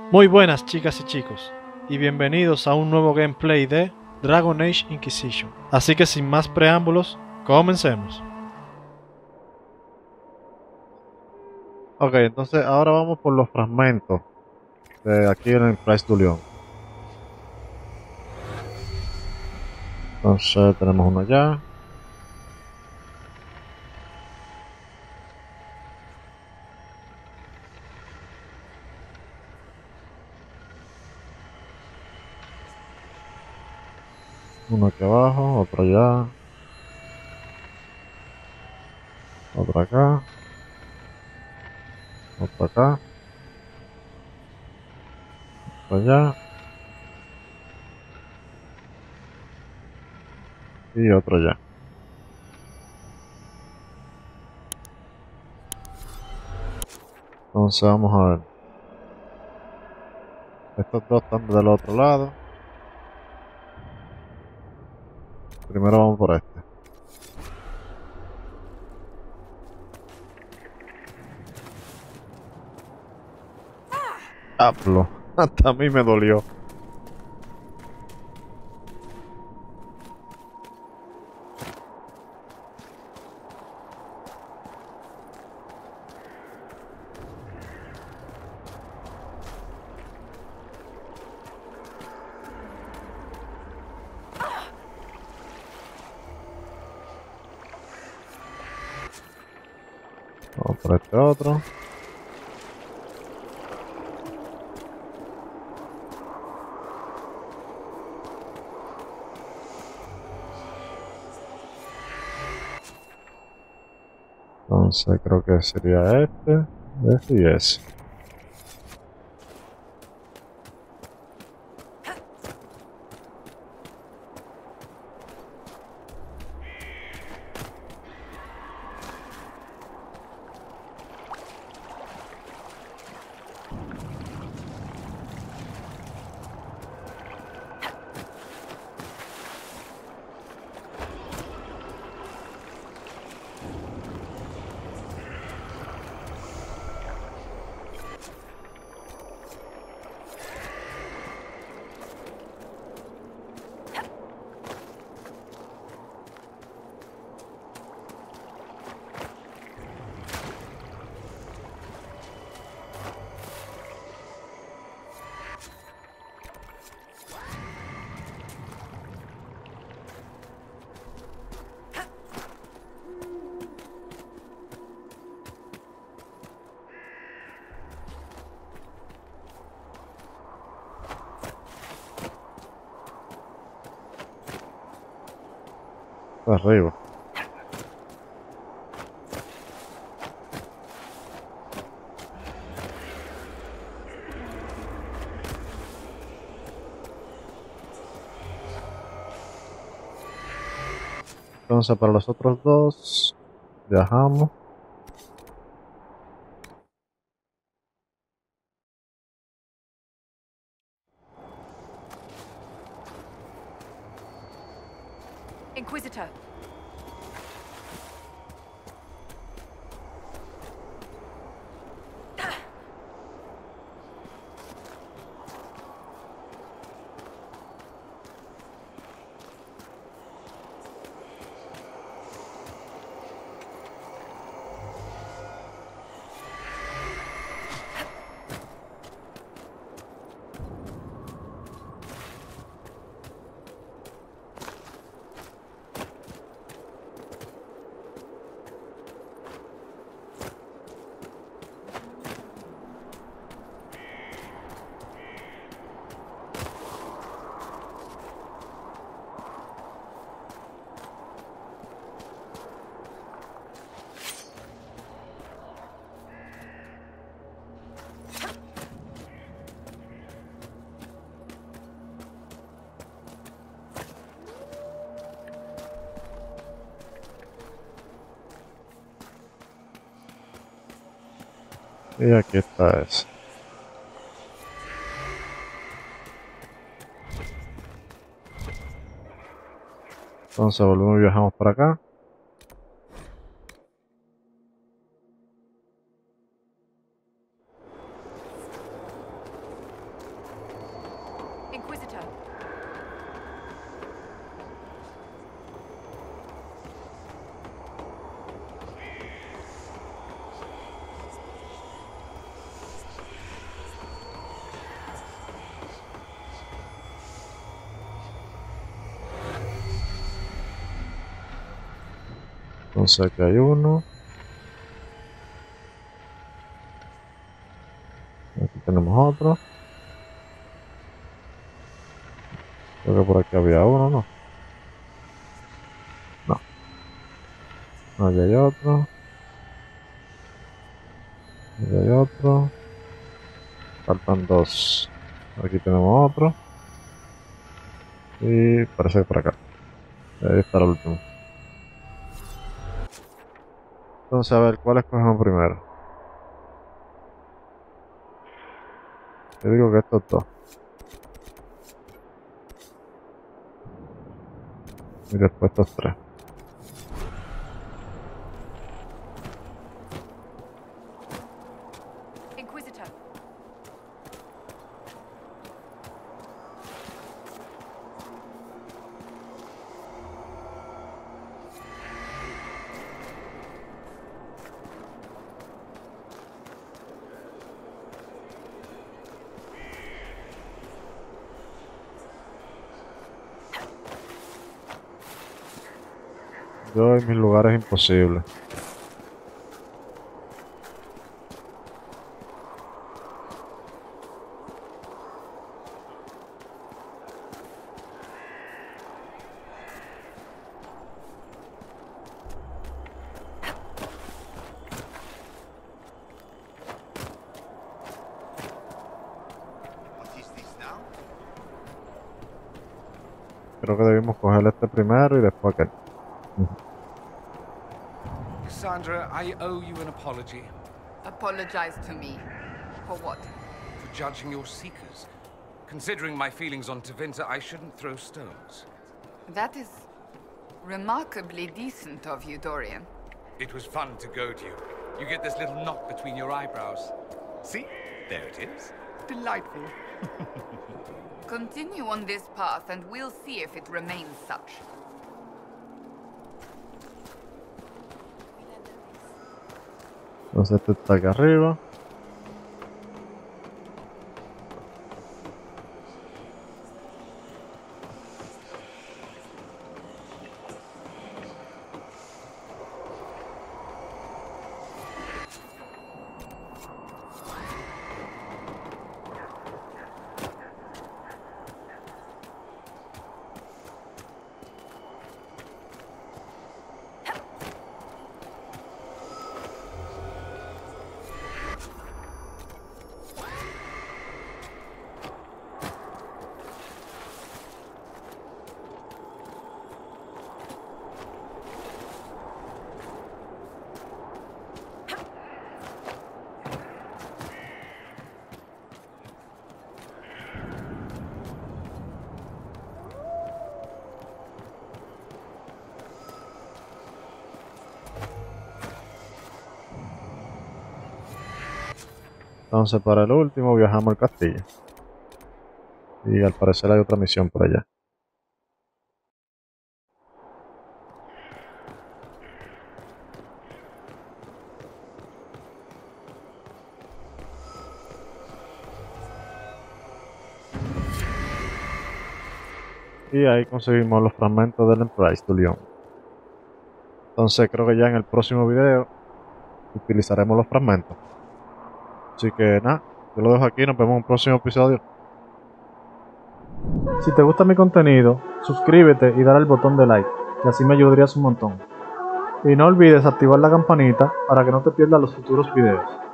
Muy buenas chicas y chicos, y bienvenidos a un nuevo gameplay de Dragon Age Inquisition. Así que sin más preámbulos, comencemos. Ok, entonces ahora vamos por los fragmentos de aquí en el Price du Lion. Entonces tenemos uno allá, uno aquí abajo, otro allá, otro acá, otro acá, otro allá y otro allá. Entonces vamos a ver. Estos dos están del otro lado. Primero vamos por este. Hablo. Hasta a mí me dolió. Vamos por este otro. Entonces creo que sería este y ese. Está arriba. Entonces para los otros dos viajamos. Inquisitor. Y aquí está ese. Entonces volvemos y viajamos para acá. Entonces aquí hay uno. Aquí tenemos otro. Creo que por aquí había uno, ¿no? No. Allí hay otro. Allí hay otro. Faltan dos. Aquí tenemos otro. Y parece que por acá. Ahí está el último. Entonces, a ver, ¿cuál escogemos primero? Yo digo que estos dos. Y después estos tres. Inquisitor. Yo en mis lugares imposibles. Creo que debimos coger este primero y después aquel. Cassandra, I owe you an apology Apologize to me. For what? for judging your seekers. Considering my feelings on Tevinter, I shouldn't throw stones. That is remarkably decent of you, Dorian. It was fun to goad you. You get this little knot between your eyebrows. See? There it is. Delightful. Continue on this path and we'll see if it remains such. Entonces este está acá arriba. Entonces para el último viajamos al castillo. Y al parecer hay otra misión por allá. Y ahí conseguimos los fragmentos del Emprise du Lion. Entonces creo que ya en el próximo video utilizaremos los fragmentos. Así que nada, yo lo dejo aquí, nos vemos en un próximo episodio. Si te gusta mi contenido, suscríbete y dale al botón de like, que así me ayudarías un montón. Y no olvides activar la campanita para que no te pierdas los futuros videos.